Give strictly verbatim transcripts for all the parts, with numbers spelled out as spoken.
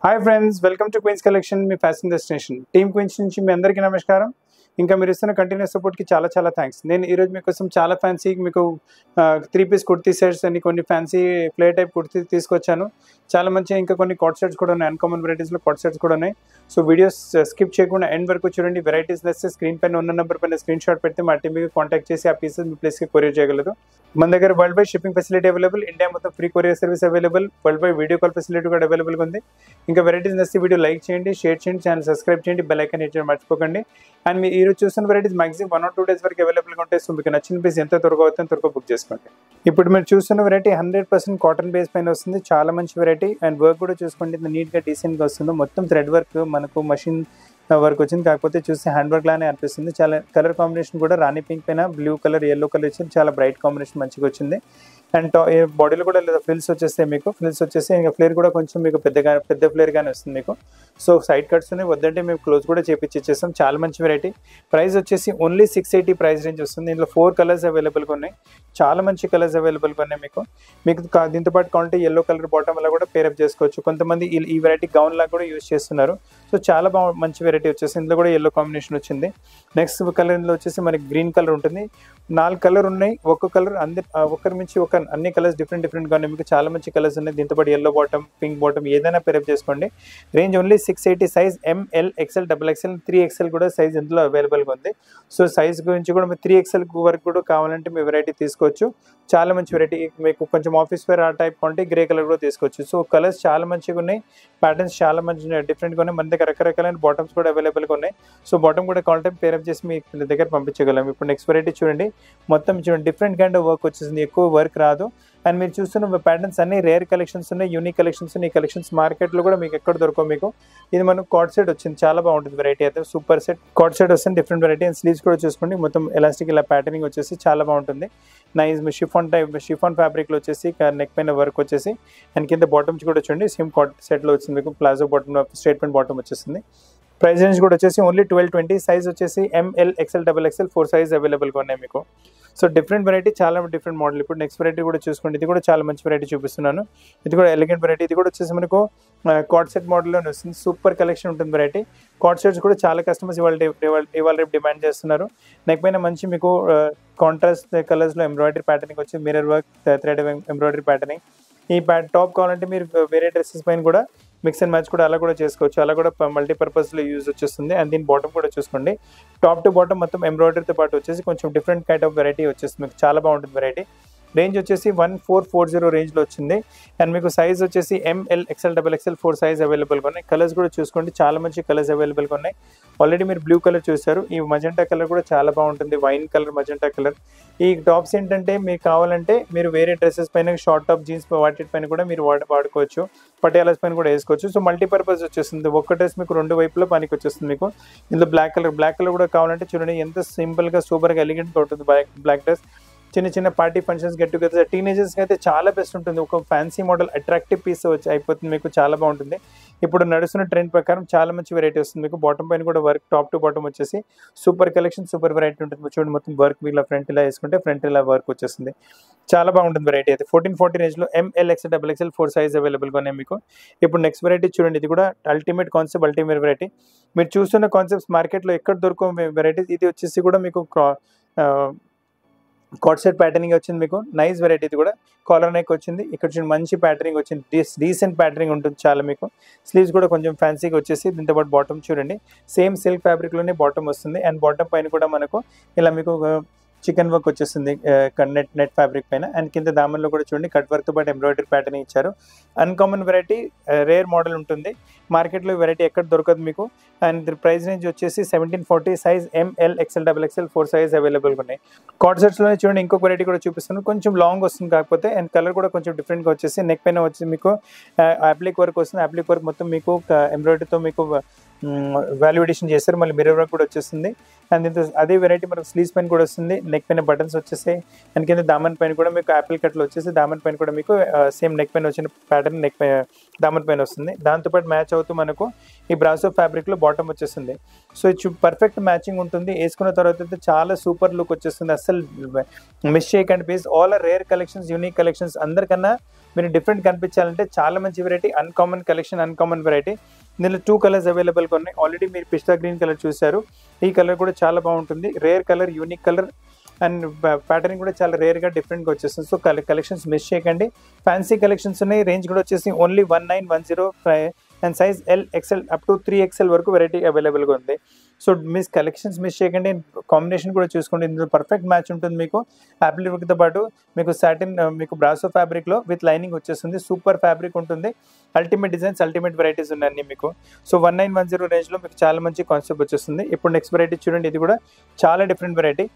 Hi friends, welcome to Queens collection, మీ fashion destination. Team Queens నుంచి మీ అందరికీ నమస్కారం. ఇంకా మీరు ఇస్తున్న కంటిన్యూస్ సపోర్ట్కి చాలా చాలా థ్యాంక్స్. నేను ఈరోజు మీకోసం చాలా ఫ్యాన్సీ మీకు త్రీ పీస్ కుర్తీ సెట్స్ అని కొన్ని ఫ్యాన్సీ ప్లే టైప్ కుర్తీ తీసుకొచ్చాను. చాలా మంచి ఇంకా కొన్ని కాట్ సెట్స్ కూడా ఉన్నాయి, అన్కామన్ వెరైటీస్లో కాట్ సెట్స్ కూడా ఉన్నాయి. సో వీడియోస్ స్కిప్ చేయకుండా ఎండ్ వరకు చూడండి. వెరైటీస్ నచ్చితే స్క్రీన్ పైన ఉన్న నెంబర్ పైన స్క్రీన్ షాట్ పెడితే మా టీమ్ మీకు కాంటాక్ట్ చేసి ఆ పీసెస్ మీ ప్లేస్కి కొరియర్ చేయగలదు. మన దగ్గర world wide shipping facility available, India మొత్తం free courier service available, world wide video call facility కూడా అవైలబుల్గా ఉంది. ఇంకా వెరైటీస్ నచ్చితే వీడియో లైక్ చేయండి, షేర్ చేయండి, ఛానల్ సబ్స్క్రైబ్ చేయండి, బెల్ ఐకాన్ హిట్ చేయడం మర్చిపోకండి. అండ్ మీరు ఈరోజు చూస్తున్న varieties maximum one or two days వరకు అవైలబుల్గా ఉంటాయి. సో మీకు నచ్చిన పీస్ ఎంత త్వరగా అవుతుందో త్వరగా బుక్ చేసుకోండి. ఇప్పుడు మీరు చూస్తున్న variety hundred percent cotton base పైన వస్తుంది. చాలా మంచి వెరైటీ. అండ్ వర్క్ కూడా చూసుకోండి, ఇంత నీట్గా డీసెంట్గా వస్తుంది. మొత్తం థ్రెడ్ వర్క్, మనకు మషిన్ వర్క్ వచ్చింది, కాకపోతే చూస్తే హ్యాండ్ వర్క్ లానే అనిపిస్తుంది. చాలా కలర్ కాంబినేషన్ కూడా రాణి పింక్ పైన బ్లూ కలర్, ఎల్లో కలర్ వచ్చింది. చాలా బ్రైట్ కాంబినేషన్ మంచిగా వచ్చింది. అండ్ టా బాడీలో కూడా లేదా ఫ్రిల్స్ వచ్చేస్తాయి మీకు. ఫ్రిల్స్ వచ్చేసి ఇంకా ఫ్లేర్ కూడా కొంచెం మీకు పెద్దగా పెద్ద ఫ్లేర్గానే వస్తుంది మీకు. సో సైడ్ కట్స్ ఉన్నాయి, వద్దంటే మేము క్లోజ్ కూడా చేపించి ఇచ్చేస్తాం. చాలా మంచి వెరైటీ. ప్రైస్ వచ్చేసి only six eighty price range వస్తుంది. దీంట్లో ఫోర్ కలర్స్ అవైలబుల్గా ఉన్నాయి. చాలా మంచి కలర్స్ అవైలబుల్గా ఉన్నాయి మీకు. మీకు దీంతో పాటు కావాలంటే ఎల్లో కలర్ బాటమ్ అలా కూడా పేరప్ చేసుకోవచ్చు. కొంతమంది ఈ వెరైటీ గౌన్ లాగా కూడా యూజ్ చేస్తున్నారు. సో చాలా బాగా మంచి వెరైటీ వచ్చేసి ఇందులో కూడా ఎల్లో కాంబినేషన్ వచ్చింది. నెక్స్ట్ కలర్ ఇందులో వచ్చేసి మనకి గ్రీన్ కలర్ ఉంటుంది. నాలుగు కలర్ ఉన్నాయి, ఒక్క కలర్ అంది ఒకరి నుంచి ఒక అన్ని కలర్స్ డిఫరెంట్ డిఫరెంట్గా ఉన్నాయి మీకు. చాలా మంచి కలర్స్ ఉన్నాయి. దీంతో పాటు ఎల్లో బాటమ్, పింక్ బాటమ్ ఏదైనా పేరప్ చేసుకోండి. Range only six eighty. Size M L, XL, double XL, three XL కూడా సైజ్ ఇందులో అవైలబుల్గా ఉంది. సో సైజ్ గురించి కూడా మీరు త్రీ ఎక్స్ఎల్ వరకు కూడా కావాలంటే మీ వెరైటీ తీసుకోవచ్చు. చాలా మంచి వెరైటీ. మీకు కొంచెం ఆఫీస్ వేర్ ఆ టైప్ కొంటే గ్రే కలర్ కూడా తీసుకోవచ్చు. సో కలర్స్ చాలా మంచిగా ఉన్నాయి, ప్యాటర్న్స్ చాలా మంచి డిఫరెంట్గా ఉన్నాయి. మన దగ్గర రకరకాలైన బాటమ్స్ కూడా అవైలబుల్గా ఉన్నాయి. సో బాటమ్ కూడా కావాలంటే పేరప్ చేసి మీ దగ్గర పంపించగలం. ఇప్పుడు నెక్స్ట్ వెరైటీ చూడండి, మొత్తం చూడండి డిఫరెంట్ కైండ్ ఆఫ్ వర్క్ వచ్చేసింది, ఎక్కువ వర్క్ రాదు. అండ్ మీరు చూస్తున్న ప్యాటర్న్స్ అన్ని రేర్ కలెక్షన్స్ ఉన్నాయి, యూనిక్ కలెక్షన్స్ ఉన్నాయి. ఈ కలెక్షన్స్ మార్కెట్లో కూడా మీకు ఎక్కడ దొరకవు మీకు. ఇది మనకు కాట్ సెట్ వచ్చింది, చాలా బాగుంటుంది వెరైటీ అయితే. సూపర్ సెట్ కాట్ సెట్ వస్తుంది, డిఫరెంట్ వెరైటీ. అండ్ స్లీవ్స్ కూడా చూసుకోండి, మొత్తం ఎలాస్టిక్ ఇలా ప్యాటర్నింగ్ వచ్చేసి చాలా బాగుంటుంది. నైస్ షిఫాన్ టైప్, షిఫాన్ ఫ్యాబ్రిక్లో వచ్చేసి నెక్ పైన వర్క్ వచ్చేసి. అండ్ కింద బాటమ్స్ కూడా చూడండి సేమ్ కాట్ సెట్లో వచ్చింది మీకు. Palazzo bottom, straight pant bottom వచ్చేసింది. ప్రైస్ రేంజ్ కూడా వచ్చేసి ఓన్లీ ట్వెల్వ్ ట్వంటీ. సైజ్ వచ్చేసి M L, XL, double XL, four size అవైలబుల్గా ఉన్నాయి మీకు. సో డిఫరెంట్ వెరైటీ, చాలా డిఫరెంట్ మోడల్. ఇప్పుడు నెక్స్ట్ వెరైటీ కూడా చూసుకోండి, ఇది కూడా చాలా మంచి వెరైటీ చూపిస్తున్నాను. ఇది కూడా ఎలిగెంట్ వెరైటీ. ఇది కూడా వచ్చేసి మనకు కాట్ సెట్ మోడల్లోనే వస్తుంది. సూపర్ కలెక్షన్ ఉంటుంది వెరైటీ. కాట్ సెట్స్ కూడా చాలా కస్టమర్స్ ఇవాళ ఇవాళ రేపు డిమాండ్ చేస్తున్నారు. నెక్ పైన మంచి మీకు కాంట్రాస్ట్ కలర్స్లో ఎంబ్రాయిడరీ ప్యాటర్నింగ్ వచ్చి mirror work, thread embroidery patterning. ఈ ప్యాట్ టాప్ కావాలంటే మీరు వేరే డ్రెస్సెస్ పైన కూడా మిక్స్ అండ్ మ్యాచ్ కూడా అలా కూడా చేసుకోవచ్చు. అలా కూడా మల్టీపర్పస్లో యూజ్ వచ్చేస్తుంది. అండ్ దీని బాటమ్ కూడా చూసుకోండి, టాప్ టు బాటమ్ మొత్తం ఎంబ్రాయిడరీతో పాటు వచ్చేసి కొంచెం డిఫరెంట్ కైండ్ ఆఫ్ వెరైటీ వచ్చేస్తుంది మీకు. చాలా బాగుంటుంది వెరైటీ. రేంజ్ వచ్చేసి వన్ ఫోర్ ఫోర్ జీరో రేంజ్లో వచ్చింది. అండ్ మీకు సైజ్ వచ్చేసి M L, XL, double XL, four size అవైలబుల్గా ఉన్నాయి. కలర్స్ కూడా చూసుకోండి, చాలా మంచి కలర్స్ అవైలబుల్గా ఉన్నాయి. ఆల్రెడీ మీరు బ్లూ కలర్ చూసారు, ఈ మజెంటా కలర్ కూడా చాలా బాగుంటుంది. Wine colour, magenta colour. ఈ టాప్స్ ఏంటంటే మీకు కావాలంటే మీరు వేరే డ్రెస్సెస్ పైన, షార్ట్ టాప్, జీన్స్ వాటి పైన కూడా మీరు వాడు వాడుకోవచ్చు. పటియాలాస్ పైన కూడా వేసుకోవచ్చు. సో మల్టీపర్పస్ వచ్చేస్తుంది. ఒక్క డ్రెస్ మీకు రెండు వైపులో పనికి వచ్చేస్తుంది మీకు. ఇందులో బ్లాక్ కలర్, బ్లాక్ కలర్ కూడా కావాలంటే చూడండి ఎంత సింపుల్గా సూపర్గా ఎలిగెంట్గా ఉంటుంది బ్లాక్ బ్లాక్ డ్రెస్. చిన్న చిన్న పార్టీ ఫంక్షన్స్, గెట్ టుగెదర్, టీనేజర్స్కి అయితే చాలా బెస్ట్ ఉంటుంది. ఒక ఫ్యాన్సీ మోడల్ అట్రాక్టివ్ పీస్ వచ్చి అయిపోతుంది మీకు. చాలా బాగుంటుంది. ఇప్పుడు నడుస్తున్న ట్రెండ్ ప్రకారం చాలా మంచి వెరైటీ వస్తుంది మీకు. బాటమ్ పైన కూడా వర్క్, టాప్ టు బాటమ్ వచ్చేసి సూపర్ కలెక్షన్, సూపర్ వెరైటీ ఉంటుంది. చూడండి మొత్తం వర్క్, ఇలా ఫ్రంట్ ఇలా వేసుకుంటే ఫ్రంట్ ఇలా వర్క్ వచ్చేస్తుంది. చాలా బాగుంటుంది వెరైటీ అయితే. ఫోర్టీన్ ఫార్టీ రేంజ్లో M L, XL, double XL, four size అవైలబుల్గా ఉన్నాయి మీకు. ఇప్పుడు నెక్స్ట్ వెరైటీ చూడండి, ఇది కూడా అల్టిమేట్ కాన్సెప్ట్, అల్టిమేట్ వెరైటీ. మీరు చూస్తున్న కాన్సెప్ట్స్ మార్కెట్లో ఎక్కడ దొరకవు వెరైటీస్. ఇది వచ్చేసి కూడా మీకు కాట్ సెట్ ప్యాటర్నింగ్ వచ్చింది మీకు. Nice variety. ఇది కూడా కాలర్ నెక్ వచ్చింది. ఇక్కడ చూడండి మంచి ప్యాటర్నింగ్ వచ్చింది, డీసెంట్ ప్యాటర్నింగ్ ఉంటుంది చాలా మీకు. స్లీవ్స్ కూడా కొంచెం ఫ్యాన్సీగా వచ్చేసి దీంతో పాటు బాటమ్ చూడండి సేమ్ సిల్క్ ఫ్యాబ్రిక్లోనే బాటమ్ వస్తుంది. అండ్ బాటమ్ పైన కూడా మనకు ఇలా మీకు చికెన్ వర్క్ వచ్చేస్తుంది నెట్ నెట్ ఫ్యాబ్రిక్ పైన. అండ్ కింద దామన్లో కూడా చూడండి కట్ వర్క్తో పాటు ఎంబ్రాయిడరీ ప్యాటర్న్ ఇచ్చారు. అన్కామన్ వెరైటీ, రేర్ మోడల్ ఉంటుంది. మార్కెట్లో వెరైటీ ఎక్కడ దొరకదు మీకు. అండ్ ప్రైస్ రేంజ్ వచ్చేసి seventeen forty. Size M L, XL, double XL, four size అవైలబుల్గా ఉన్నాయి. కాట్ సెట్స్లోనే చూడండి ఇంకొక వెరైటీ కూడా చూపిస్తాను. కొంచెం లాంగ్ వస్తుంది కాకపోతే, అండ్ కలర్ కూడా కొంచెం డిఫరెంట్గా వచ్చేసి నెక్ పైన వచ్చి మీకు అప్లిక్ వర్క్ వస్తుంది. అప్లిక్ వర్క్ మొత్తం మీకు ఎంబ్రాయిడరీతో మీకు వాల్యుయేషన్ చేస్తారు, మళ్ళీ మిర్రర్ వర్క్ కూడా వచ్చేస్తుంది. అండ్ ఇంత అదే వెరైటీ మనకు స్లీవ్స్ పైన కూడా వస్తుంది, నెక్ పైన బటన్స్ వచ్చేసాయి. అండ్ కింద దామన్ పైన కూడా మీకు యాపిల్ కట్లో వచ్చేసి దామన్ పైన కూడా మీకు సేమ్ నెక్ పైన వచ్చిన ప్యాటర్న్ నెక్ పైన దామన్ పైన వస్తుంది. దాంతోపాటు మ్యాచ్ అవుతూ మనకు ఈ బ్రాసో ఫ్యాబ్రిక్లో బాటమ్ వచ్చేస్తుంది. సో ఇది పర్ఫెక్ట్ మ్యాచింగ్ ఉంటుంది. వేసుకున్న తర్వాత అయితే చాలా సూపర్ లుక్ వచ్చేస్తుంది. అస్సలు మిస్ చేయకండి please. All are rare collections, unique collections. అందరికన్నా మీరు డిఫరెంట్ కనిపించాలంటే చాలా మంచి variety, uncommon collection, uncommon variety. ఇందులో టూ కలర్స్ అవైలబుల్గా ఉన్నాయి. ఆల్రెడీ మీరు పిస్తా గ్రీన్ కలర్ చూశారు, ఈ కలర్ కూడా చాలా బాగుంటుంది. Rare colour, unique colour and pattern కూడా చాలా రేర్గా డిఫరెంట్గా వచ్చేస్తుంది. సో కలెక్షన్స్ మిస్ చేయకండి. ఫ్యాన్సీ కలెక్షన్స్ ఉన్నాయి. రేంజ్ కూడా వచ్చేసి only one nine one zero and size L XL up to three XL వరకు వెరైటీ అవైలబుల్గా ఉంది. సో మిస్ కలెక్షన్స్ మిస్ చేయకండి. కాంబినేషన్ కూడా చూసుకోండి, ఇందులో పర్ఫెక్ట్ మ్యాచ్ ఉంటుంది. మీకు యాపిల్ వర్క్తో పాటు మీకు సాటిన్ మీకు బ్రాసో ఫ్యాబ్రిక్లో విత్ లైనింగ్ వచ్చేస్తుంది. సూపర్ ఫ్యాబ్రిక్ ఉంటుంది. అల్టిమేట్ డిజైన్స్, అల్టిమేట్ వెరైటీస్ ఉన్నాయి మీకు. So one nine one zero రేంజ్లో మీకు చాలా మంచి కాన్సెప్ట్ వచ్చేస్తుంది. ఇప్పుడు నెక్స్ట్ వెరైటీ చూడండి, ఇది కూడా చాలా డిఫరెంట్ వెరైటీ.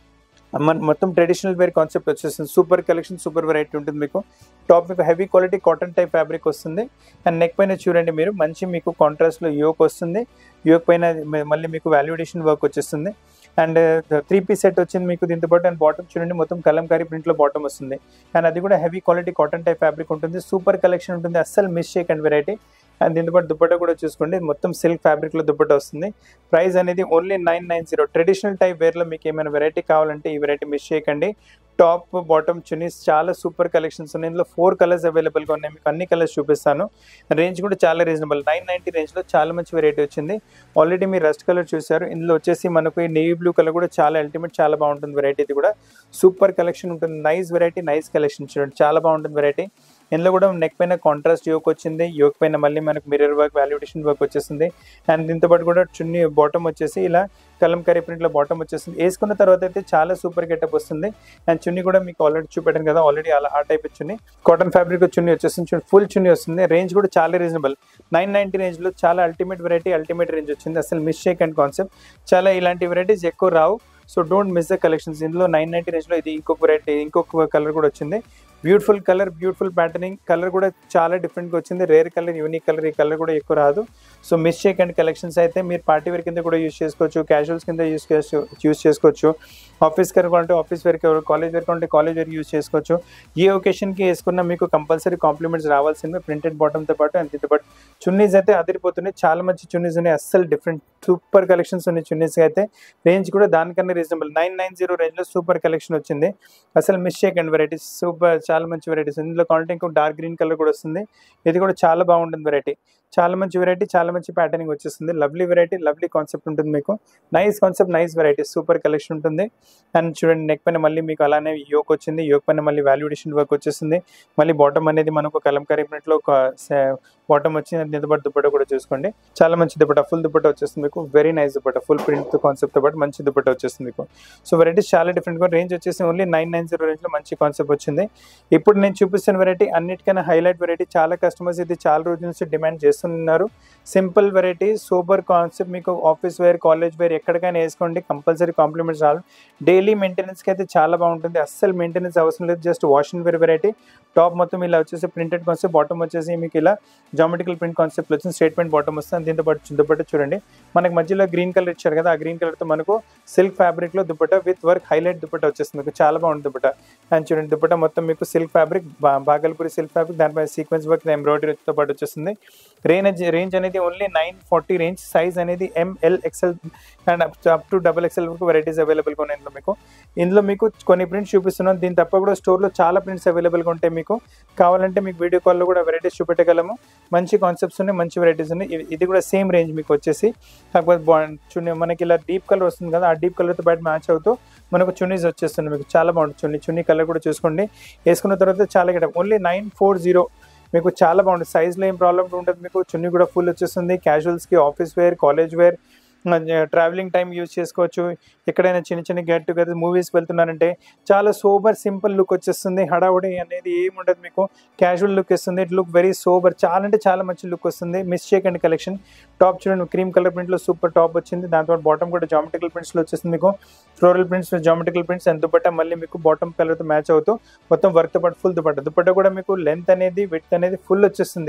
మన మొత్తం ట్రెడిషనల్ వేర్ కాన్సెప్ట్ వచ్చేస్తుంది. సూపర్ కలెక్షన్, సూపర్ వెరైటీ ఉంటుంది మీకు. టాప్ మీకు heavy quality cotton type fabric వస్తుంది. అండ్ నెక్ పైన చూడండి మీరు మంచి మీకు కాంట్రాస్ట్లో యోక్ వస్తుంది. యోక్ పైన మళ్ళీ మీకు వాల్యుయేషన్ వర్క్ వచ్చేస్తుంది. అండ్ త్రీ పీస్ సెట్ వచ్చింది మీకు దీంతో పాటు. అండ్ బాటమ్ చూడండి మొత్తం కలంకారీ ప్రింట్లో బాటమ్ వస్తుంది. అండ్ అది కూడా heavy quality cotton type fabric ఉంటుంది. సూపర్ కలెక్షన్ ఉంటుంది, అస్సలు మిస్ చేయకండి వెరైటీ. అండ్ దీంతో పాటు దుపట్టా కూడా చూసుకోండి, మొత్తం సిల్క్ ఫ్యాబ్రిక్లో దుపట్టా వస్తుంది. ప్రైస్ అనేది only nine nine zero. Traditional type వేర్లో మీకు ఏమైనా వెరైటీ కావాలంటే ఈ వెరైటీ మిస్ చేయకండి. టాప్ బాటమ్ చున్నీస్ చాలా సూపర్ కలెక్షన్స్ ఉన్నాయి. ఇందులో ఫోర్ కలర్స్ అవైలబుల్గా ఉన్నాయి. మీకు అన్ని కలర్స్ చూపిస్తాను. రేంజ్ కూడా చాలా రీజనబుల్, నైన్ నైంటీ రేంజ్లో చాలా మంచి వెరైటీ వచ్చింది. ఆల్రెడీ మీరు రస్ట్ కలర్ చూసారు. ఇందులో వచ్చేసి మనకు ఈ నేవీ బ్లూ కలర్ కూడా చాలా అల్టిమేట్, చాలా బాగుంటుంది వెరైటీ. ఇది కూడా సూపర్ కలెక్షన్ ఉంటుంది. నైస్ వెరైటీ, నైస్ కలెక్షన్ చూడండి, చాలా బాగుంటుంది వెరైటీ. ఇందులో కూడా నెక్ పైన కాంట్రాస్ట్ యోక్ వచ్చింది. యోక్ పైన మళ్ళీ మనకు మిర్రర్ వర్క్, వాల్యుయేషన్ వర్క్ వచ్చేసింది. అండ్ దీంతో పాటు కూడా చున్నీ బాటమ్ వచ్చేసి ఇలా కలంకారీ ప్రింట్లో బాటమ్ వచ్చేసింది. వేసుకున్న తర్వాత అయితే చాలా సూపర్ గెటప్ వస్తుంది. అండ్ చున్నీ కూడా మీకు ఆల్రెడీ చూపెట్టాను కదా, ఆల్రెడీ అలా ఆ type chunni cotton fabric chunni వచ్చేసింది. ఫుల్ చున్నీ వస్తుంది. రేంజ్ కూడా చాలా రీజనబుల్, నైన్ నైంటీ రేంజ్లో చాలా అల్టిమేట్ వెరైటీ, అల్టిమేట్ రేంజ్ వచ్చింది. అసలు మిస్ చేయకండి కాన్సెప్ట్. చాలా ఇలాంటి వెరైటీస్ ఎక్కువ రావు. So don't miss the collections. ఇందులో నైన్ నైంటీ రేంజ్లో ఇది ఇంకొక వెరైటీ, ఇంకొక కలర్ కూడా వచ్చింది. Beautiful colour, beautiful patterning. Colour కూడా చాలా డిఫరెంట్గా వచ్చింది. Rare colour, unique colour. ఈ కలర్ కూడా ఎక్కువ రాదు. సో మిస్ చేయకండి కలెక్షన్స్. అయితే మీరు పార్టీ వేర్ కింద కూడా యూస్ చేసుకోవచ్చు, క్యాజువల్స్ కింద యూస్ యూస్ చేసుకోవచ్చు. ఆఫీస్ వేర్ కావాలంటే ఆఫీస్ వేర్కి, కాలేజ్ వేర్ కావాలంటే కాలేజ్ వేర్కి యూస్ చేసుకోవచ్చు. ఏ ఒకేషన్కి వేసుకున్నా మీకు కంపల్సరీ కాంప్లిమెంట్స్ రావాల్సిందే, ప్రింటెడ్ బాటమ్తో పాటు. అండ్ దీంతో పాటు చున్నీస్ అయితే అదిరిపోతున్నాయి. చాలా మంచి చున్నీస్ ఉన్నాయి, అస్సలు డిఫరెంట్ సూపర్ కలెక్షన్స్ ఉన్నాయి చున్నీస్ అయితే. రేంజ్ కూడా దానికన్నా రీజనబుల్, నైన్ నైన్ జీరో రేంజ్లో సూపర్ కలెక్షన్ వచ్చింది. అసలు మిస్ చేయకండి వెరైటీస్. సూపర్, చాలా మంచి వెరైటీస్. ఇందులో కావాలంటే ఇంకో డార్క్ గ్రీన్ కలర్ కూడా వస్తుంది. ఇది కూడా చాలా బాగుంటుంది వెరైటీ. చాలా మంచి వెరైటీ, చాలా మంచి ప్యాటర్నింగ్ వచ్చేస్తుంది. లవ్లీ వెరైటీ, లవ్లీ కాన్సెప్ట్ ఉంటుంది మీకు. Nice concept, nice variety, super collection ఉంటుంది. అండ్ చూడండి నెక్ పైన మళ్ళీ మీకు అలానే యోక్ వచ్చింది. యోక్ పైన మళ్ళీ వాల్యుయేషన్ వర్క్ వచ్చేస్తుంది. మళ్ళీ బాటమ్ అనేది మనకు కలంకారీ ప్రింట్లో ఒక బాటమ్ వచ్చింది. దీంతో పాటు దుపట్టా కూడా చూసుకోండి, చాలా మంచి దుపట్టా, ఫుల్ దుపట్టా వచ్చేస్తుంది మీకు. Very nice dupatta, full print కాన్సెప్ట్తో పాటు మంచి దుపట్టా వచ్చేస్తుంది మీకు. సో వెరైటీస్ చాలా డిఫరెంట్గా. రేంజ్ వచ్చేసి ఓన్లీ నైన్ నైన్ జీరో రేంజ్లో మంచి కాన్సెప్ట్ వచ్చింది. ఇప్పుడు నేను చూపిస్తున్న వెరైటీ అన్నిటికన్నా హైలైట్ వెరైటీ. చాలా కస్టమర్స్ ఇది చాలా రోజుల నుంచి డిమాండ్ చేస్తున్నారు. Simple variety, super concept. మీకు ఆఫీస్ వేర్, కాలేజ్ వేర్ ఎక్కడికైనా వేసుకోండి, కంపల్సరీ కాంప్లిమెంట్స్ రావాలి. డైలీ మెయింటెనెన్స్కి అయితే చాలా బాగుంటుంది. అస్సలు మెయింటెనెన్స్ అవసరం లేదు, just wash and wear variety. Top మొత్తం ఇలా వచ్చేసి ప్రింటెడ్ కాన్సెప్ట్, బాటమ్ వచ్చేసి మీకు ఇలా జామెట్రికల్ ప్రింట్ కాన్సెప్ట్ వచ్చింది. స్టేట్మెంట్ బాటమ్ వస్తుంది. దీంతో పాటు దుపట్టా చూడండి, మనకి మధ్యలో గ్రీన్ కలర్ ఇచ్చారు కదా, ఆ గ్రీన్ కలర్తో మనకు సిల్క్ ఫ్యాబ్రిక్లో dupatta with work highlight dupatta వచ్చేస్తుంది మీకు. చాలా బాగుంటుంది దుపట్టా. అండ్ చూడండి దుపట్టా మొత్తం మీకు silk fabric, Bhagalpuri silk fabric, దానిపై సీక్వెన్స్ వర్క్, ఎంబ్రాయిడరీతో పాటు వచ్చేస్తుంది. రేంజ్ రేంజ్ అనేది only nine forty range. Size అనేది M L XL and up to double XL వరకు వెరైటీస్ అవైలబుల్గా ఉన్నాయి ఇందులో మీకు. ఇందులో మీకు కొన్ని ప్రింట్స్ చూపిస్తున్నాను. దీని తప్ప కూడా స్టోర్లో చాలా ప్రింట్స్ అవైలబుల్గా ఉంటాయి మీకు. కావాలంటే మీకు వీడియో కాల్లో కూడా వెరైటీస్ చూపెట్టగలము. మంచి కాన్సెప్ట్స్ ఉన్నాయి, మంచి వెరైటీస్ ఉన్నాయి. ఇది కూడా సేమ్ రేంజ్ మీకు వచ్చేసి. కాకపోతే చున్నీ మనకి ఇలా డీప్ కలర్ వస్తుంది కదా, ఆ డీప్ కలర్తో బయట మ్యాచ్ అవుతూ మనకు చున్నీస్ వచ్చేస్తుంది మీకు. చాలా బాగుంటుంది చున్నీ. చున్నీ కలర్ కూడా చూసుకోండి. వేసుకున్న తర్వాత చాలా getup. Only nine four zero మీకు చాలా బాగుంటుంది. సైజ్లో ఏం ప్రాబ్లం ఉంటుంది మీకు. చున్నీ కూడా ఫుల్ వచ్చేస్తుంది. క్యాజువల్స్కి, office wear, college wear, travelling time use చేసుకోవచ్చు. ఎక్కడైనా చిన్న చిన్న గెట్ టుగెదర్ మూవీస్కి వెళ్తున్నారంటే చాలా సోబర్ సింపుల్ లుక్ వచ్చేస్తుంది. హడావుడి అనేది ఏమి ఉండదు మీకు. క్యాజువల్ లుక్ ఇస్తుంది. ఇట్ లుక్ వెరీ సోబర్, చాలా అంటే చాలా మంచి లుక్ వస్తుంది. మిస్ చేయకండి కలెక్షన్. టాప్ చూడండి, క్రీమ్ కలర్ ప్రింట్లో సూపర్ టాప్ వచ్చింది. దాంతో బాటమ్ కూడా జామెట్రికల్ ప్రింట్స్లో వచ్చేస్తుంది మీకు. Floral prints, geometrical prints. And dupatta మళ్ళీ మీకు బాటమ్ కలర్తో మ్యాచ్ అవుతూ మొత్తం వర్క్తో పాటు ఫుల్ దుపట్టా. దుపట్టా కూడా మీకు లెంత్ అనేది, విడ్త్ అనేది ఫుల్ వచ్చేస్తుంది.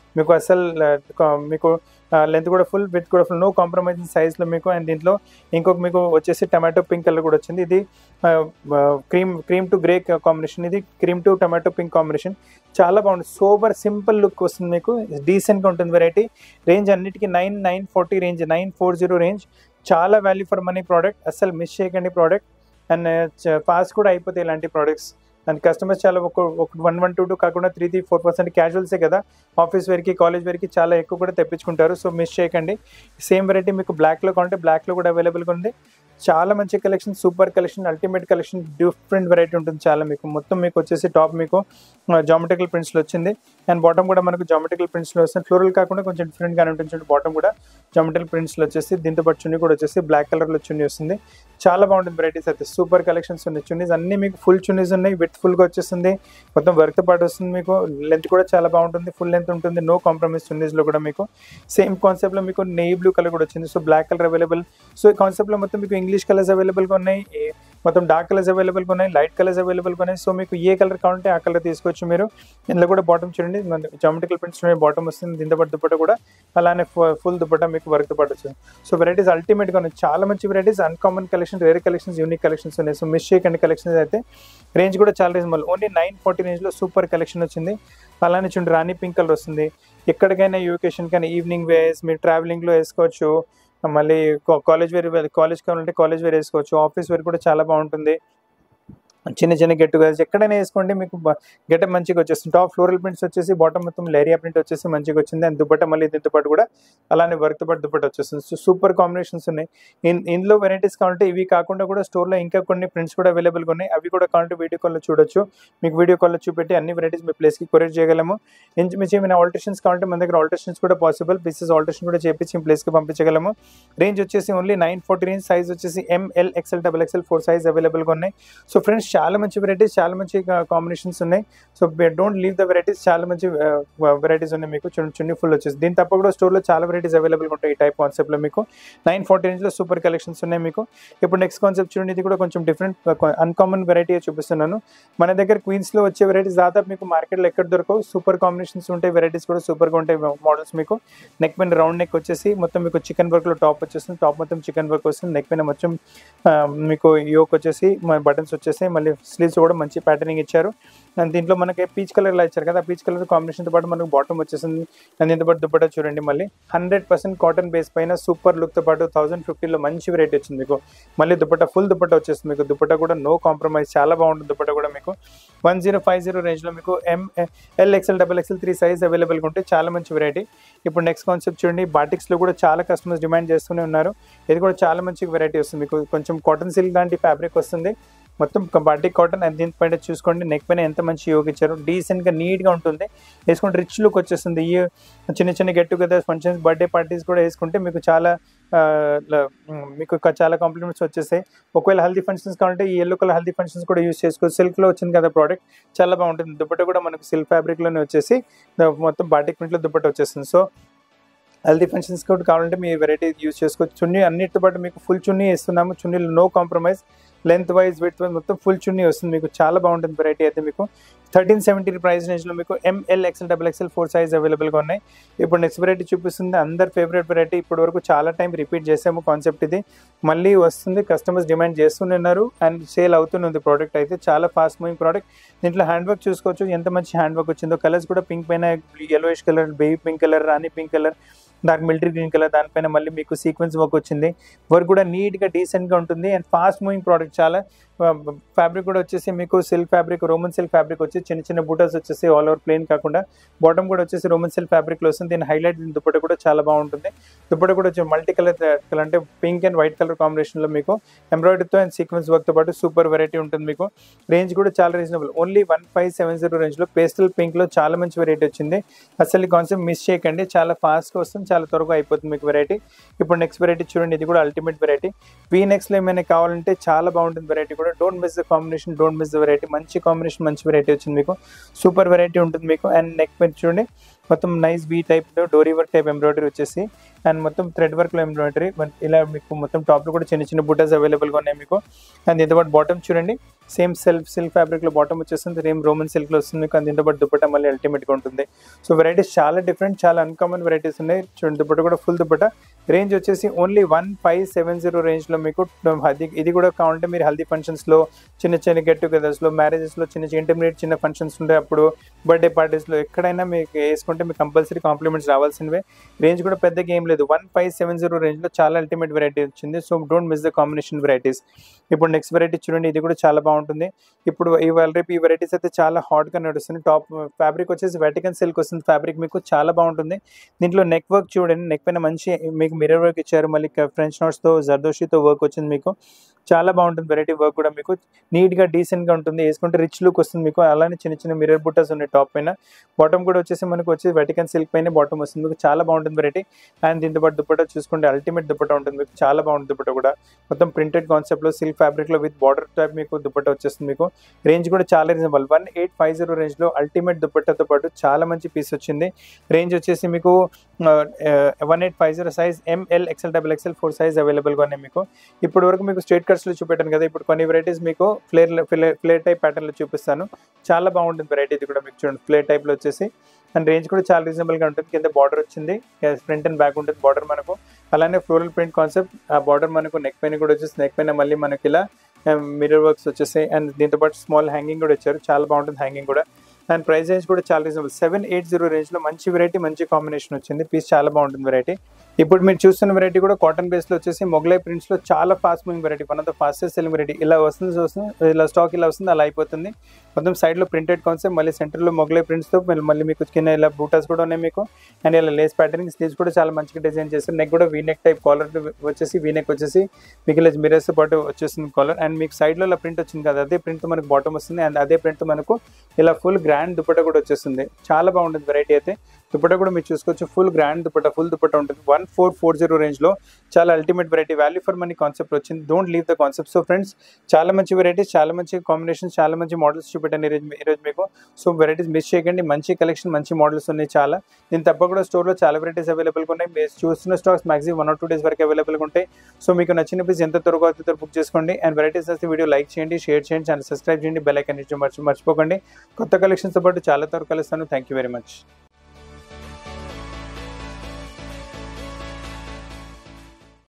మీకు అసలు మీకు లెంత్ కూడా ఫుల్, విత్ కూడా ఫుల్, నో కాంప్రమైజ్ సైజ్లో మీకు. అండ్ దీంట్లో ఇంకొక మీకు వచ్చేసి టమాటో పింక్ కలర్ కూడా వచ్చింది. ఇది cream cream to grey combination, ఇది cream to tomato pink combination. చాలా బాగుంటుంది, సూపర్ సింపుల్ లుక్ వస్తుంది మీకు, డీసెంట్గా ఉంటుంది వెరైటీ. రేంజ్ అన్నిటికీ nine nine forty range, nine four zero range. చాలా వాల్యూ ఫర్ మనీ ప్రోడక్ట్, అస్సలు మిస్ చేయకండి ప్రోడక్ట్. అండ్ ఫాస్ట్ కూడా అయిపోతాయి ఇలాంటి ప్రోడక్ట్స్. అండ్ కస్టమర్స్ చాలా ఒక వన్ వన్ టూ టూ కాకుండా త్రీ త్రీ ఫోర్ పర్సెంట్ క్యాజువల్సే కదా, ఆఫీస్ వేర్కి కాలేజ్ వేర్కి చాలా ఎక్కువ కూడా తెప్పించుకుంటారు. సో మిస్ చేయకండి. సేమ్ వెరైటీ మీకు బ్లాక్లో కావాలంటే బ్లాక్లో కూడా అవైలబుల్గా ఉంది. చాలా మంచి collection, super collection, ultimate collection, different variety ఉంటుంది చాలా మీకు. మొత్తం మీకు వచ్చేసి టాప్ మీకు జామెట్రికల్ ప్రింట్స్లో వచ్చింది. అండ్ బాటమ్ కూడా మనకు జామెట్రికల్ ప్రింట్స్లో వస్తుంది. ఫ్లోరల్ కాకుండా కొంచెం డిఫరెంట్గానే ఉంటుంది. బాటమ్ కూడా జామెట్రికల్ ప్రింట్స్లో వచ్చేసి, దీంతో పాటు చున్నీ కూడా వచ్చేసి బ్లాక్ కలర్లో చున్నీ వస్తుంది. చాలా బాగుంటుంది వెరైటీస్ అయితే, సూపర్ కలెక్షన్స్ ఉన్నాయి. చున్నీస్ అన్నీ మీకు ఫుల్ చున్నీస్ ఉన్నాయి, విత్ ఫుల్గా వచ్చేస్తుంది, మొత్తం వర్క్తో పాటు వస్తుంది మీకు. లెంత్ కూడా చాలా బాగుంటుంది, ఫుల్ లెంత్ ఉంటుంది, నో కాంప్రమైజ్ చున్నీస్లో కూడా మీకు. సేమ్ కాన్సెప్ట్లో మీకు నెయ్యి బ్లూ కలర్ కూడా వచ్చింది. So black colour available. So ఈ కాన్సెప్ట్లో మొత్తం మీకు ఇంగ్లీష్ కలర్స్ అవైలబుల్గా ఉన్నాయి, మొత్తం డార్క్ కలర్స్ అవైలబుల్గా ఉన్నాయి, లైట్ కలర్స్ అవైలబుల్గా ఉన్నాయి. సో మీకు ఏ కలర్ కావాలంటే ఆ కలర్ తీసుకోవచ్చు మీరు. ఇందులో కూడా బాటమ్ చూడండి, జామెట్రికల్ ప్రింట్స్ బాటమ్ వస్తుంది, దీంతో పాటు దుపట్టా కూడా అలానే ఫుల్ దుపట్టా మీకు వర్క్తో పాటు వచ్చింది. సో వెరైటీస్ అల్టిమేట్గా ఉన్నాయి, చాలా మంచి varieties, uncommon collection, rare collections, unique collections ఉన్నాయి. సో మిస్ చేయకండి కలెక్షన్స్ అయితే. రేంజ్ కూడా చాలా రీజనబుల్, ఓన్లీ నైన్ ఫార్టీ రేంజ్లో సూపర్ కలెక్షన్ వచ్చింది. అలానే చూడండి రాణి పింక్ కలర్ వస్తుంది. ఎక్కడికైనా యూకేషన్ కానీ ఈవినింగ్ వేస్ మీరు ట్రావెలింగ్లో వేసుకోవచ్చు. మళ్ళీ కాలేజ్ వేర్, కాలేజ్ కావాలంటే కాలేజ్ వేర్ వేసుకోవచ్చు. ఆఫీస్ వేర్ కూడా చాలా బాగుంటుంది. చిన్న చిన్న గెట్ టుగెదర్స్ ఎక్కడైనా వేసుకోండి, మీకు గెటప్ మంచిగా వచ్చేస్తుంది. టాప్ ఫ్లోరల్ ప్రింట్స్ వచ్చేసి, బాటమ్ మొత్తం లేరియా ప్రింట్ వచ్చేసి మంచిగా వచ్చింది. అండ్ దుపట్టా మళ్ళీ దీంతో పాటు కూడా అలానే వర్క్తో పాటు దుపట్టా వచ్చేస్తుంది. సో సూపర్ కాంబినేషన్స్ ఉన్నాయి. ఇందులో వెరైటీస్ కావాలంటే ఇవి కాకుండా కూడా స్టోర్లో ఇంకా కొన్ని ప్రింట్స్ కూడా అవైలబుల్గా ఉన్నాయి. అవి కూడా కావాలంటే వీడియో కాల్లో చూడొచ్చు. మీకు వీడియో కాల్లో చూపెట్టి అన్ని వెరైటీస్ మీ ప్లేస్కి కొరియర్ చేయగలము. ఇంచుమించు ఏమైనా ఆల్టరేషన్స్ కావాలంటే మన దగ్గర ఆల్టరేషన్స్ కూడా పాసిబుల్, పీసెస్ ఆల్టరేషన్ కూడా చేపించి మీ ప్లేస్కి పంపించగలము. రేంజ్ వచ్చేసి only nine forty range, size వచ్చేసి M L XL double XL four size అవైలబుల్గా ఉన్నాయి. సో ఫ్రెండ్స్ చాలా మంచి వెరైటీస్, చాలా మంచి కాంబినేషన్స్ ఉన్నాయి. So don't leave the varieties, చాలా మంచి వెరైటీస్ ఉన్నాయి మీకు. చున్నీ చున్నీ ఫుల్ వచ్చేసి, దీని తప్ప కూడా స్టోర్లో చాలా వెరైటీస్ అవైలబుల్గా ఉంటాయి. ఈ టైప్ కాన్సెప్ట్లో మీకు నైన్ ఫార్టీ రేంజ్లో సూపర్ కలెక్షన్స్ ఉన్నాయి మీకు. ఇప్పుడు నెక్స్ట్ కాన్సెప్ట్ చూడండి, ఇది కూడా కొంచెం డిఫరెంట్ అన్కామన్ వెరైటీ చూపిస్తున్నాను. మన దగ్గర క్వీన్స్లో వచ్చే వెరైటీస్ దాదాపు మీకు మార్కెట్లో ఎక్కడ దొరకవు. సూపర్ కాంబినేషన్స్ ఉంటాయి, వెరైటీస్ కూడా సూపర్గా ఉంటాయి మోడల్స్ మీకు. నెక్ పైన రౌండ్ నెక్ వచ్చేసి మొత్తం మీకు చికెన్ వర్క్లో టాప్ వచ్చేస్తుంది, టాప్ మొత్తం చికెన్ వర్క్ వస్తుంది. నెక్ పైన మొత్తం మీకు యోక్ వచ్చేసి, బటన్స్ వచ్చేసి, మళ్ళీ స్లీవ్స్ కూడా మంచి ప్యాటర్నింగ్ ఇచ్చారు. అండ్ దీంట్లో మనకి పీచ్ కలర్లో ఇచ్చారు కదా, పీచ్ కలర్ కాంబినేషన్తో పాటు మనకు బాటమ్ వచ్చేసింది. అండ్ దీంతో పాటు దుపట్టా చూడండి, మళ్ళీ హండ్రెడ్ పర్సెంట్ కాటన్ బేస్ పైన సూపర్ లుక్తో పాటు థౌసండ్ ఫిఫ్టీలో మంచి వెరైటీ వచ్చింది మీకు. మళ్ళీ దుపట్టా ఫుల్ దుపట్టా వచ్చేస్తుంది మీకు. దుపట్టా కూడా నో కాంప్రమైజ్, చాలా బాగుంటుంది దుపట్టా కూడా మీకు. వన్ జీరో ఫైవ్ జీరో రేంజ్లో మీకు M L XL double XL three size అవైలబుల్గా ఉంటే చాలా మంచి వెరైటీ. ఇప్పుడు నెక్స్ట్ కాన్సెప్ట్ చూడండి, బాటిక్స్లో కూడా చాలా కస్టమర్స్ డిమాండ్ చేస్తూనే ఉన్నారు. ఇది కూడా చాలా మంచి వెరైటీ వస్తుంది మీకు. కొంచెం కాటన్ సిల్క్ లాంటి ఫ్యాబ్రిక్ వస్తుంది, మొత్తం బాటిక్ కాటన్. అండ్ దీనిపైన చూసుకోండి, నెక్ పైన ఎంత మంచి యోగ్ ఇచ్చారు, డీసెంట్గా నీట్గా ఉంటుంది. వేసుకుంటే రిచ్ లుక్ వచ్చేస్తుంది. ఈ చిన్న చిన్న get togethers, functions, birthday parties కూడా వేసుకుంటే మీకు చాలా మీకు చాలా కాంప్లిమెంట్స్ వచ్చేస్తాయి. ఒకవేళ హల్దీ ఫంక్షన్స్ కావాలంటే ఈ ఎల్లో కలర్ హల్దీ ఫంక్షన్స్ కూడా యూస్ చేసుకోవచ్చు. సిల్క్లో వచ్చింది కదా ప్రోడక్ట్, చాలా బాగుంటుంది. దుపట్టా కూడా మనకు సిల్క్ ఫ్యాబ్రిక్లోనే వచ్చేసి మొత్తం బాటిక్ ప్రింట్లో దుపట్టా వచ్చేస్తుంది. సో హెల్దీ ఫంక్షన్స్ కూడా కావాలంటే మీ వెరైటీ యూస్ చేసుకోవచ్చు. చున్నీ అన్నిటితో పాటు మీకు ఫుల్ చున్నీ ఇస్తున్నాము. చున్నీలో no compromise, length wise width wise మొత్తం ఫుల్ చున్నీ వస్తుంది మీకు. చాలా బాగుంటుంది వెరైటీ అయితే మీకు. థర్టీన్ సెవెంటీ ప్రైస్ రేంజ్లో మీకు M L XL double XL four size అవైలబుల్గా ఉన్నాయి. ఇప్పుడు నెక్స్ట్ వెరైటీ చూపిస్తుంది, అందరు ఫేవరెట్ వెరైటీ. ఇప్పటి వరకు చాలా టైం రిపీట్ చేసాము కాన్సెప్ట్, ఇది మళ్ళీ వస్తుంది. కస్టమర్స్ డిమాండ్ చేస్తున్నారు అండ్ సేల్ అవుతుంది ప్రోడక్ట్ అయితే. చాలా ఫాస్ట్ మూవింగ్ ప్రోడక్ట్. దీంట్లో హ్యాండ్ వర్క్ చూసుకోవచ్చు, ఎంత మంచి హ్యాండ్ వర్క్ వచ్చిందో. కలర్స్ కూడా పింక్ పైన yellowish colour, baby pink colour, rani pink colour, dark military green colour, దానిపైన మళ్ళీ మీకు సీక్వెన్స్ వర్క్ వచ్చింది. వర్క్ కూడా నీట్గా డీసెంట్గా ఉంటుంది అండ్ ఫాస్ట్ మూవింగ్ ప్రోడక్ట్. చాలా ఫ్యాబ్రిక్ కూడా వచ్చేసి మీకు silk fabric, Roman silk fabric వచ్చి చిన్న చిన్న బూటర్స్ వచ్చేసి ఆల్ ఓవర్ ప్లేన్ కాకుండా బాటమ్ కూడా వచ్చేసి రోమన్ సిల్క్ ఫ్యాబ్రిక్లో వస్తుంది. దీని హైలైట్ దుపట్టా కూడా చాలా బాగుంటుంది. దుపట్టా కూడా వచ్చి మల్టీ కలర్ కలర్ అంటే పింక్ అండ్ వైట్ కలర్ కాంబినేషన్లో మీకు ఎంబ్రాయిడరీతో అండ్ సీక్వెన్స్ వర్క్తో పాటు సూపర్ వెరైటీ ఉంటుంది మీకు. రేంజ్ కూడా చాలా reasonable, only one five seven zero రేంజ్లో పేస్టల్ పింక్లో చాలా మంచి వెరైటీ వచ్చింది. అసలు ఈ కాన్సెప్ట్ మిస్ చేయకండి, చాలా ఫాస్ట్గా వస్తుంది, చాలా త్వరగా అయిపోతుంది మీకు వెరైటీ. ఇప్పుడు నెక్స్ట్ వెరైటీ చూడండి, ఇది కూడా అల్టిమేట్ వెరైటీ. వీ నెక్స్ట్లో ఏమైనా కావాలంటే చాలా బాగుంటుంది వెరైటీ కూడా. Don't miss the combination, don't miss the variety. మంచి కాంబినేషన్, మంచి వెరైటీ వచ్చింది మీకు. సూపర్ వెరైటీ ఉంటుంది మీకు. అండ్ నెక్ మీద చూడండి, మొత్తం నైస్ వీ టైప్లో డోరీ వర్క్ టైప్ ఎంబ్రాయిడరీ వచ్చేసి అండ్ మొత్తం థ్రెడ్ వర్క్లో ఎంబ్రాయిడరీ ఇలా మీకు మొత్తం టాప్లో కూడా చిన్న చిన్న బుటాస్ అవైలబుల్గా ఉన్నాయి మీకు. అండ్ దీంతో పాటు బాటమ్ చూడండి సేమ్ సెల్ఫ్ సిల్క్ ఫ్యాబ్రిక్లో బాటమ్ వచ్చేస్తుంది, సేమ్ రోమన్ సిల్క్లో వస్తుంది మీకు. దీంతో పాటు దుపట్టా మళ్ళీ అల్టిమేట్గా ఉంటుంది. సో వెరైటీస్ చాలా డిఫరెంట్, చాలా అన్కామన్ వెరైటీస్ ఉన్నాయి. చూడండి దుపట్టా కూడా ఫుల్ దుపట్టా. రేంజ్ వచ్చేసి only one five seven zero రేంజ్లో మీకు. అది ఇది కూడా కావాలంటే మీరు హల్దీ ఫంక్షన్స్లో, చిన్న చిన్న గెట్ టుగెదర్స్లో, మ్యారేజెస్లో, చిన్న చిన్న ఇంటర్మీడియట్ చిన్న ఫంక్షన్స్ ఉంటాయి అప్పుడు, బర్త్డే పార్టీస్లో ఎక్కడైనా మీకు వేసుకుంటే మీకు కంపల్సరీ కాంప్లిమెంట్స్ రావాల్సినవే. రేంజ్ కూడా పెద్దగా ఏం లేదు, వన్ ఫైవ్ సెవెన్ జీరో రేంజ్లో చాలా అల్టిమేట్ వెరైటీ వచ్చింది. So don't miss the combination varieties. ఇప్పుడు నెక్స్ట్ వెరైటీ చూడండి, ఇది కూడా చాలా బాగుంటుంది. ఇప్పుడు ఇవాళ రేపు ఈ వెరైటీస్ అయితే చాలా హాట్గా నడుస్తుంది. టాప్ ఫ్యాబ్రిక్ వచ్చేసి వెటికన్ సిల్క్ వస్తుంది ఫ్యాబ్రిక్ మీకు, చాలా బాగుంటుంది. దీంట్లో నెక్ వర్క్ చూడండి, నెక్ పైన మంచి మీకు మిర్రర్ వర్క్ ఇచ్చారు, మళ్ళీ ఫ్రెంచ్ నోట్స్తో జర్దోషితో వర్క్ వచ్చింది మీకు. చాలా బాగుంటుంది వెరైటీ వర్క్ కూడా మీకు, నీట్గా డీసెంట్గా ఉంటుంది, వేసుకుంటే రిచ్ లుక్ వస్తుంది మీకు. అలానే చిన్న చిన్న మిర్రర్ బుట్టాస్ ఉన్నాయి టాప్ పైన. బాటమ్ కూడా వచ్చేసి మనకు వచ్చి వెటికన్ సిల్క్ పైన బాటమ్ వస్తుంది మీకు, చాలా బాగుంటుంది వెరైటీ. అండ్ దీంతో పాటు దుపట్టా చూసుకుంటే అల్టిమేట్ దుపట్టా ఉంటుంది మీకు, చాలా బాగుంటుంది దుపట్టా కూడా. మొత్తం ప్రింటెడ్ కాన్సెప్ట్లో సిల్క్ ఫ్యాబ్రిక్లో విత్ బార్డర్ టైప్ మీకు దుపట్టా వచ్చేస్తుంది మీకు. రేంజ్ కూడా చాలా reasonable, one eight five zero రేంజ్లో అల్టిమేట్ దుపట్టాతో పాటు చాలా మంచి పీస్ వచ్చింది. రేంజ్ వచ్చేసి మీకు one eight five zero size M L XL double XL four size అవైలబుల్గా ఉన్నాయి మీకు. ఇప్పటి వరకు మీకు స్ట్రేట్ కట్స్లో చూపెట్టాను కదా, ఇప్పుడు కొన్ని వెరైటీస్ మీకు ఫ్లేర్ ఫ్లేర్ టైప్ ప్యాటర్న్లో చూపిస్తాను. చాలా బాగుంటుంది వెరైటీ ఇది కూడా మీకు. చూడండి ఫ్లేర్ టైప్లో వచ్చేసి అండ్ రేంజ్ కూడా చాలా రీజనబుల్గా ఉంటుంది. కింద బార్డర్ వచ్చింది, ఫ్రంట్ అండ్ బ్యాక్ ఉంటుంది బార్డర్ మనకు. అలానే ఫ్లోరల్ ప్రింట్ కాన్సెప్ట్, ఆ బార్డర్ మనకు నెక్ పైన కూడా వచ్చేసి, నెక్ పైన మళ్ళీ మనకి ఇలా మిర్రర్ వర్క్స్ వచ్చేసాయి. అండ్ దీంతో పాటు స్మాల్ హ్యాంగింగ్ కూడా ఇచ్చారు, చాలా బాగుంటుంది హ్యాంగింగ్ కూడా. అండ్ ప్రైస్ రేంజ్ కూడా చాలా రీజనబుల్, సెవెన్ ఎయిట్ జీరో రేంజ్లో మంచి వెరైటీ, మంచి కాంబినేషన్ వచ్చింది. పీస్ చాలా బాగుంటుంది వెరైటీ. ఇప్పుడు మీరు చూస్తున్న వెరైటీ కూడా కాటన్ బేస్లో వచ్చేసి మొగలై ప్రింట్స్లో చాలా fast moving variety, one of the fastest selling variety. ఇలా వస్తుంది వస్తుంది ఇలా స్టాక్ ఇలా వస్తుంది అలా అయిపోతుంది. మొత్తం సైడ్లో ప్రింటెడ్ కాన్సెప్ట్, మళ్ళీ సెంటర్లో మొగలై ప్రింట్స్తో మళ్ళీ మీకు కింద ఇలా బూటాస్ కూడా ఉన్నాయి మీకు. అండ్ ఇలా లేస్ ప్యాటర్నింగ్, స్లీవ్స్ కూడా చాలా మంచిగా డిజైన్ చేస్తారు. నెక్ కూడా వీ నెక్ టైప్ కాలర్ వచ్చేసి, వీ నెక్ వచ్చేసి మీకు ఇలా మిరర్స్తో పాటు వచ్చేస్తుంది కాలర్. అండ్ మీకు సైడ్లో ఇలా ప్రింట్ వచ్చింది కదా, అదే ప్రింట్తో మనకు బాటమ్ వస్తుంది. అండ్ అదే ప్రింట్తో మనకు ఇలా ఫుల్ గ్రాండ్ దుపట్టా కూడా వచ్చేస్తుంది. చాలా బాగుంటుంది వెరైటీ అయితే. దుపట్టా కూడా మీరు చూసుకోవచ్చు, full grand dupatta, full dupatta ఉంటుంది. వన్ ఫోర్ ఫోర్ జీరో రేంజ్లో చాలా ultimate variety, value for money concept వచ్చింది. Don't leave the concept. So friends, చాలా మంచి వెరైటీస్, చాలా మంచి కాంబినేషన్స్, చాలా మంచి మోడల్స్ చూపెట్టాను ఈరోజు ఈరోజు మీకు. సో వెరైటీస్ మిస్ చేయకండి, మంచి కలెక్షన్, మంచి మోడల్స్ ఉన్నాయి చాలా. దీని తప్ప కూడా స్టోర్లో చాలా వెరైటీస్ అవైలబుల్గా ఉన్నాయి. మీరు చూస్తున్న stocks maximum one or two days వరకు అవైలబుల్గా ఉంటాయి. సో మీకు నచ్చిన పీస్ ఎంత త్వరగా అవుతుందో బుక్ చేసుకోండి. అండ్ వెరైటీస్ వస్తే వీడియో లైక్ చేయండి, షేర్ చేయండి, ఛానల్ సబ్స్క్రైబ్ చేయండి, బెల్ ఐకాన్ ఇచ్చి మర్చి మర్చిపోకండి. కొత్త కలెక్షన్స్తో పాటు చాలా త్వరగా కలుస్తాను. Thank you very much.